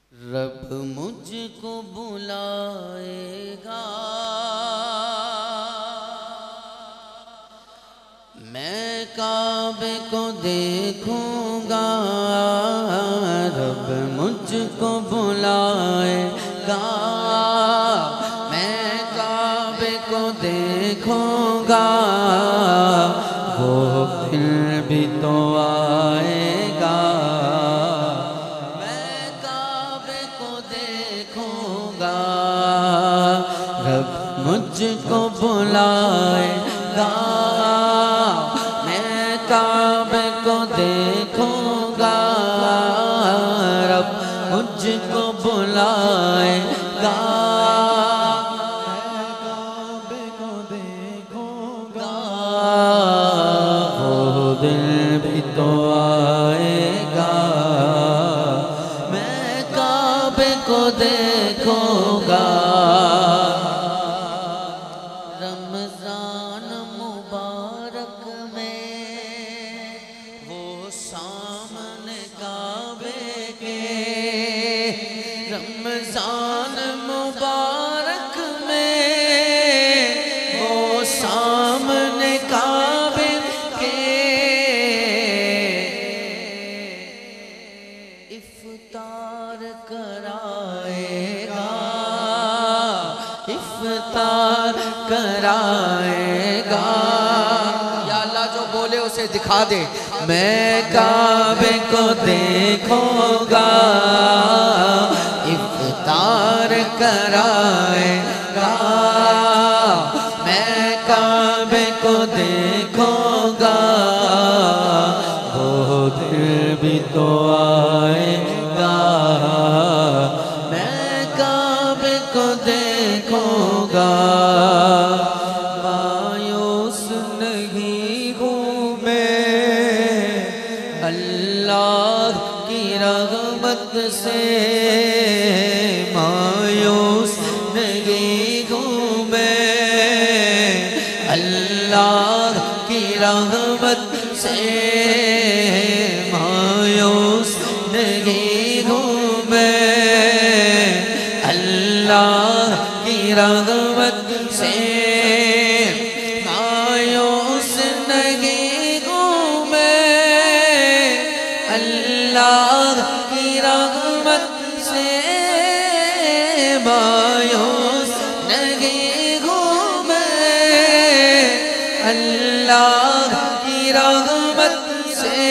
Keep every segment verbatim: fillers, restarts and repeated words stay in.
رب مجھ کو بلائے گا، میں کعبے کو دیکھوں گا، رب مجھ کو بلائے گا، میں کعبے کو دیکھوں گا، وہ پھر بھی تو آئے گا، میں کعبے کو دیکھوں گا، رب مجھ کو بلائے گا، میں کعبے کو دیکھوں گا، رب مجھ کو بلائے گا، میں کعبے کو دیکھوں گا، وہ دل بھی تو آئے گا، میں کعبے کو دیکھوں گا، رمضان مبارک میں وہ سامنے کعبے کے، رمضان مبارک میں وہ سامنے کعبے کے، افطار کرائے گا، افطار کرائے گا، یا اللہ جو بولے اسے دکھا دے، میں کعبے کو دیکھوں گا، افطار کرائے گا، میں کعبے کو دیکھوں گا، وہ دل بھی تو آئے گا، میں کعبے کو دیکھوں گا، مایوس نہیں ہوں میں اللہ کی رحمت سے، مایوس نہیں ہوں میں اللہ کی رحمت سے، مایوس نہیں ہوں میں اللہ کی رحمت سے، مایوس نہیں ہوں میں اللہ کی رحمت سے، مایوس نہیں ہوں میں اللہ کی رحمت سے،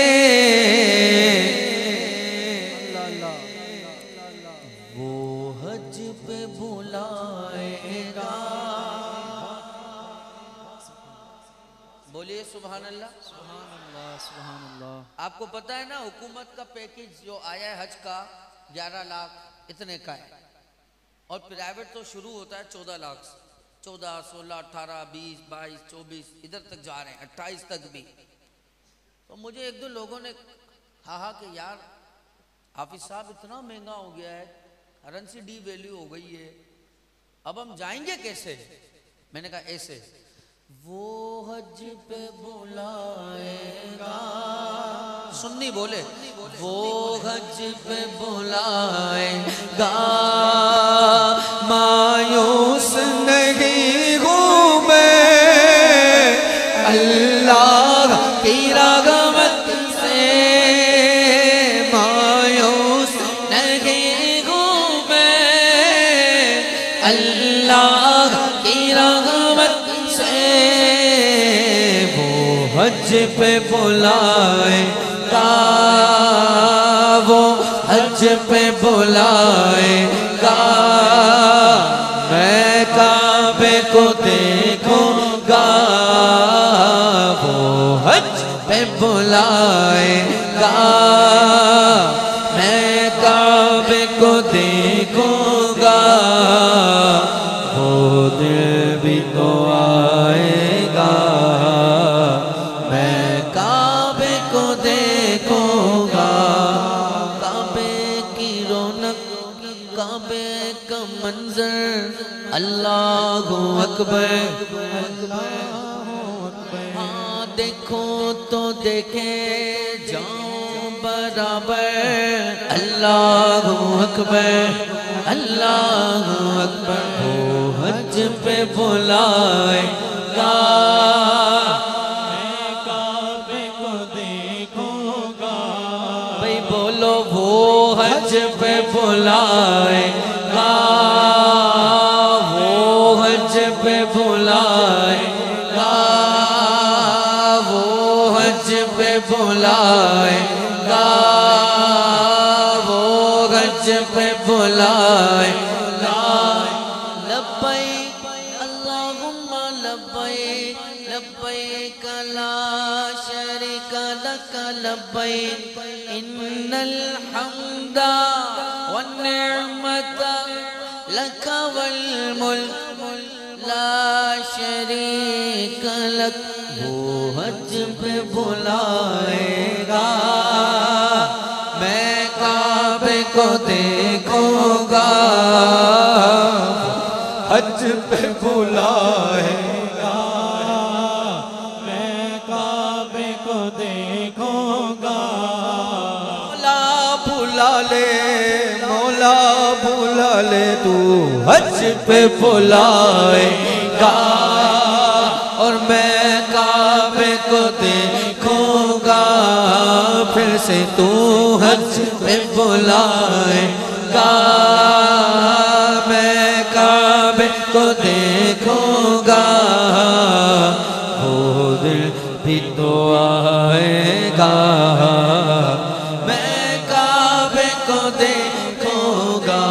وہ حج پہ بلائے گا، بولیے سبحان اللہ، سبحان اللہ سبحان اللہ۔ آپ کو پتہ ہے نا حکومت کا پیکیج جو آیا ہے حج کا گیارہ لاکھ اتنے کا ہے، اور پرائیویٹ تو شروع ہوتا ہے چودہ لاکھ سے، چودہ سولہ اٹھارہ بیس بائیس چوبیس ادھر تک جا رہے ہیں، اٹھائیس تک بھی۔ تو مجھے ایک دو لوگوں نے کہا ہاں کہ یار حافظ صاحب اتنا مہنگا ہو گیا ہے، کرنسی ڈی ویلیو ہو گئی ہے، اب ہم جائیں گے کیسے؟ میں نے کہا ایسے، وہ حج پہ بلائے گا، سنی بولے، وہ حج پہ بلائے گا، مایوس نہیں ہوں میں اللہ کی رحمت سے، مایوس نہیں ہوں میں اللہ کی رحمت سے، وہ حج پہ بلائے گا، وہ حج پہ بلائے گا، میں کعبے کو دیکھوں گا، وہ حج پہ بلائے گا، میں کعبے کو دیکھوں گا، وہ دل بھی تو آئے گا، میں کعبے کو دیکھوں گا، کعبے کی رونق، کعبے کا منظر، اللہ اکبر، ہاں دیکھو تو دیکھے جاؤں برابر اللہ اکبر اللہ اکبر وہ حج پہ بلائے گا میں کعبے کو دیکھوں گا بھئی بولو وہ حج پہ بلائے گا وہ حج پہ بلائے گا وہ حج پہ بلائے گا وہ حج پہ بلائے گا لبیک اللہم لبیک لبیک لا شریک لک لبیک ان الحمد والنعمت لک والملک لا شریک لک وہ حج پہ بلائے گا میں کعبے کو دیکھوں گا حج پہ بلائے گا میں کعبے کو دیکھوں گا مولا بلا لے مولا بلا لے تو حج پہ بلائے گا اور میں کعبے کو دیکھوں گا پھر سے تو حج پہ بلائے گا میں کعبے کو دیکھوں گا وہ دل بھی تو آئے گا میں کعبے کو دیکھوں گا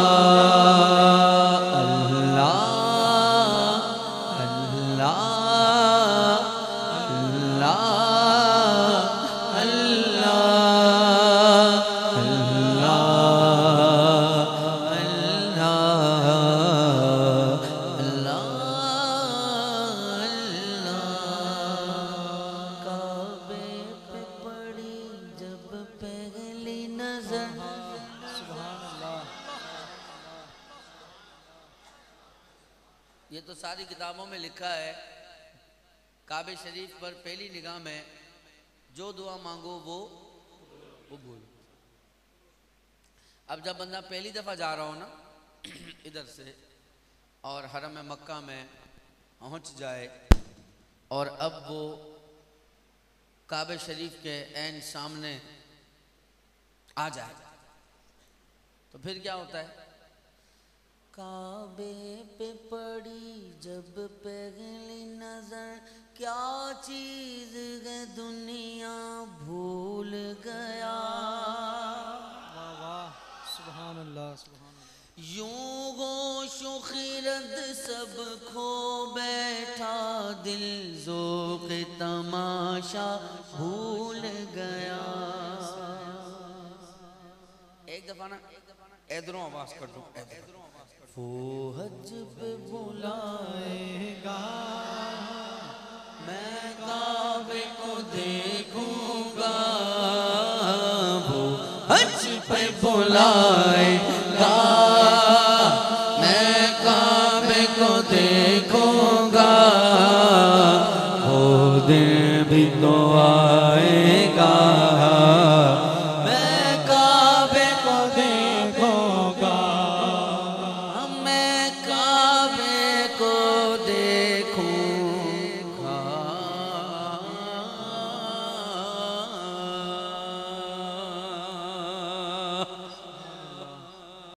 یہ تو ساری کتابوں میں لکھا ہے کعبہ شریف پر پہلی نگاہ میں جو دعا مانگو وہ وہ بولو اب جب بندہ پہلی دفعہ جا رہا ہو نا ادھر سے اور حرم مکہ میں پہنچ جائے اور اب وہ کعبہ شریف کے عین سامنے آ جائے تو پھر کیا ہوتا ہے کعبے پہ پڑی جب پہلی نظر کیا چیز ہے دنیا بھول گیا واہ واہ سبحان اللہ سبحان اللہ یوں گوش و خرد سب کھو بیٹھا دل ذوق تماشا بھول گیا ایک دفعہ نا ادھروں آواز کر دوں وہ حج پہ بلائے گا میں کعبے کو دیکھوں گا وہ حج پہ بلائے